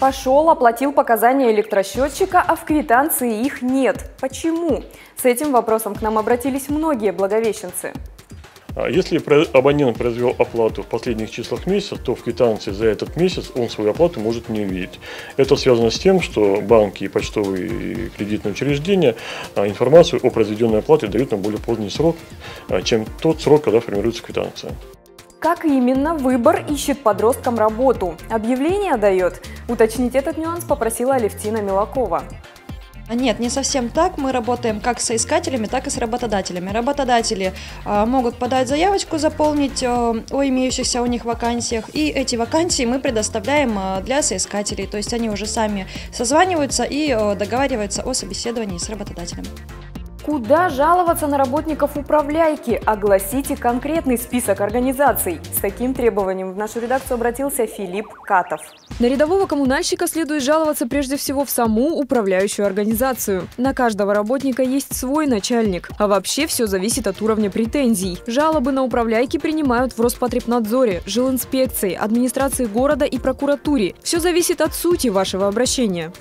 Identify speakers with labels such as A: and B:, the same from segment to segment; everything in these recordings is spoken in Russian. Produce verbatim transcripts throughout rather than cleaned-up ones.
A: Пошел, оплатил показания электросчетчика, а в квитанции их нет. Почему? С этим вопросом к нам обратились многие благовещенцы.
B: Если абонент произвел оплату в последних числах месяца, то в квитанции за этот месяц он свою оплату может не увидеть. Это связано с тем, что банки, почтовые и кредитные учреждения информацию о произведенной оплате дают на более поздний срок, чем тот срок, когда формируется квитанция.
A: Как именно выбор ищет подросткам работу? Объявление дает? Уточнить этот нюанс попросила Алевтина Милакова.
C: Нет, не совсем так. Мы работаем как с соискателями, так и с работодателями. Работодатели э, могут подать заявочку, заполнить э, о имеющихся у них вакансиях, и эти вакансии мы предоставляем э, для соискателей. То есть они уже сами созваниваются и э, договариваются о собеседовании с работодателем.
A: Куда жаловаться на работников управляйки? Огласите конкретный список организаций. С таким требованием в нашу редакцию обратился Филипп Катов.
D: На рядового коммунальщика следует жаловаться прежде всего в саму управляющую организацию. На каждого работника есть свой начальник. А вообще все зависит от уровня претензий. Жалобы на управляйки принимают в Роспотребнадзоре, жилинспекции, администрации города и прокуратуре. Все зависит от сути вашего обращения.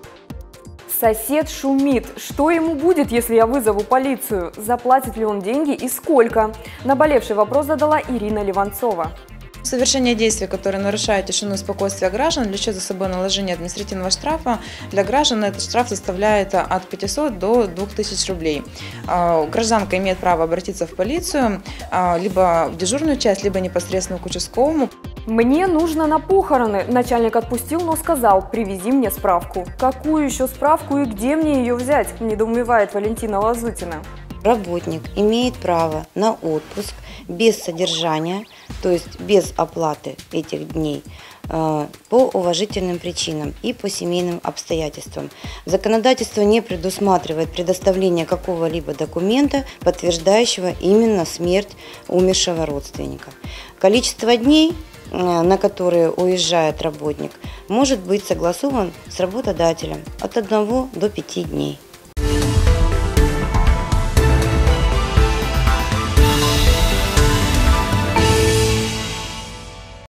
A: Сосед шумит. Что ему будет, если я вызову полицию? Заплатит ли он деньги и сколько? Наболевший вопрос задала Ирина Ливанцова.
E: Совершение действий, которые нарушают тишину и спокойствие граждан, влечет за собой наложение административного штрафа. Для граждан этот штраф составляет от пятисот до двух тысяч рублей. Гражданка имеет право обратиться в полицию, либо в дежурную часть, либо непосредственно к участковому.
A: Мне нужно на похороны. Начальник отпустил, но сказал: привези мне справку. Какую еще справку и где мне ее взять? Недоумевает Валентина Лазутина.
F: Работник имеет право на отпуск без содержания, то есть без оплаты этих дней, по уважительным причинам и по семейным обстоятельствам. Законодательство не предусматривает предоставление какого-либо документа, подтверждающего именно смерть умершего родственника. Количество дней, на которые уезжает работник, может быть согласован с работодателем от одного до пяти дней.